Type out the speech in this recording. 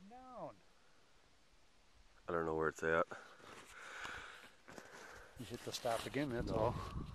Come down. I don't know where it's at. You hit the stop again, that's No. all.